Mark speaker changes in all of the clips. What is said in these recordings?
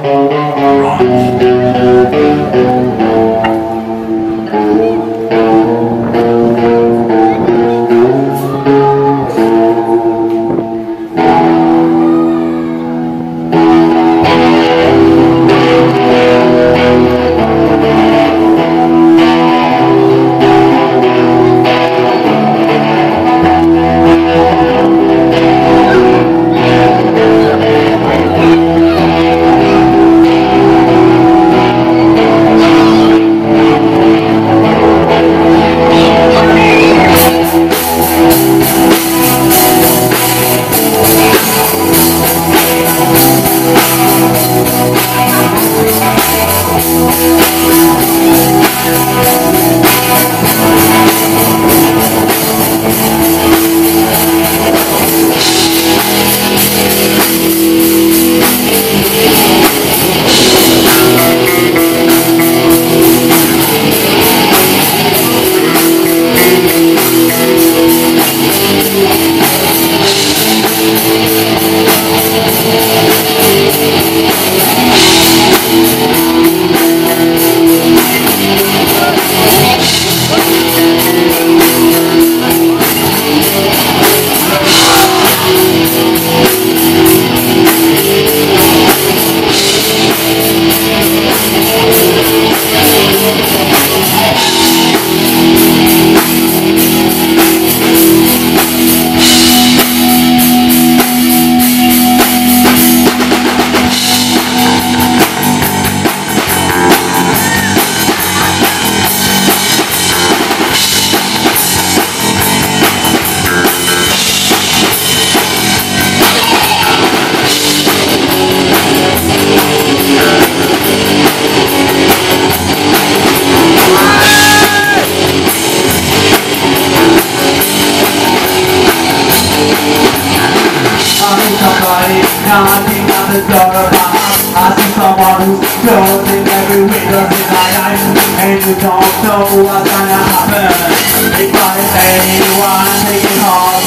Speaker 1: knocking on the door of my heart. I see someone who's closing every window in my eyes, and you don't know what's gonna happen if I let anyone take it home.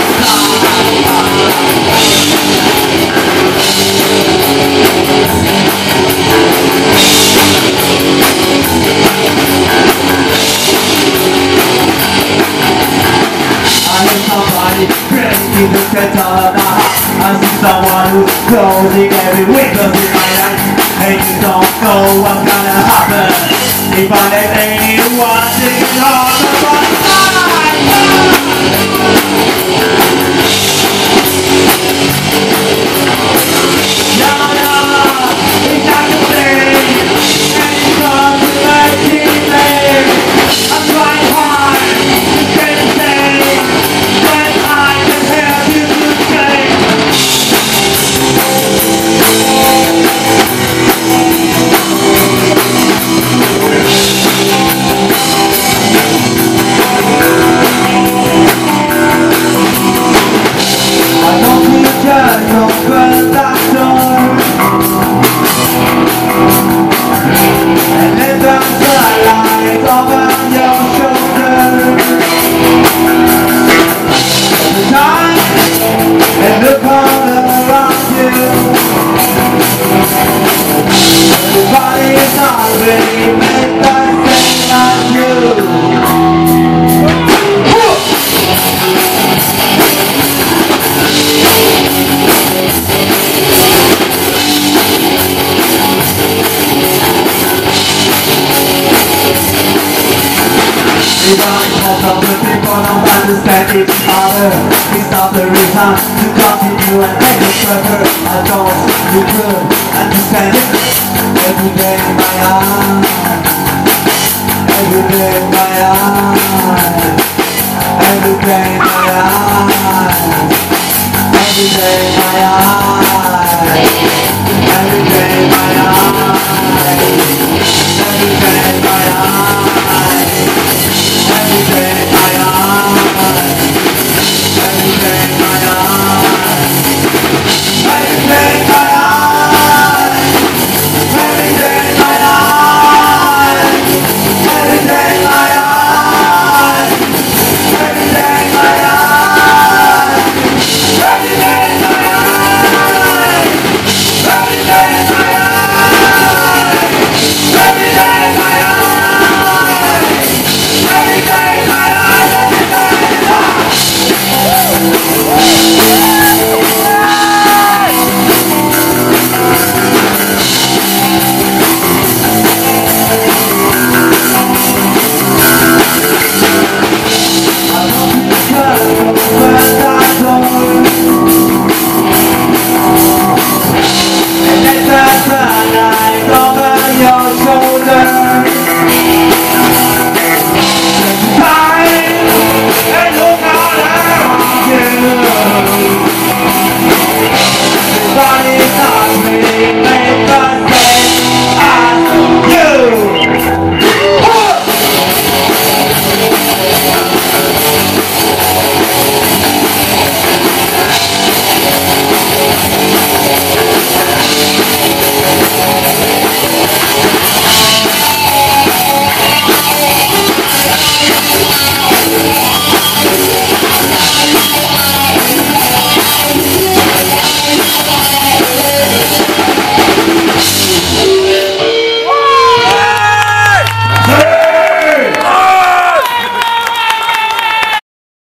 Speaker 1: I hear somebody breaking the center of the heart. I see someone who's closing every window in my life, and you don't know what's gonna happen if I let anyone take it all of understand each other. It's not the reason to continue and make it better. I know you could understand it. Every day in my eyes, every day in my eyes, every day in my eyes, every day in my eyes, every